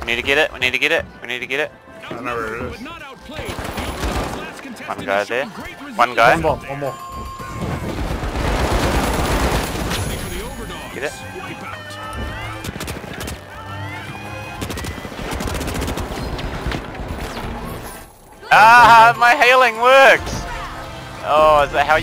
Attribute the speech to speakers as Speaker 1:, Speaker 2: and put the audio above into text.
Speaker 1: need to get it. We need to get it. We need to get it.
Speaker 2: I don't know where it is.
Speaker 1: One guy there. One guy.
Speaker 2: One more, one more.
Speaker 1: Get it. Ah, my healing works! Oh, is that how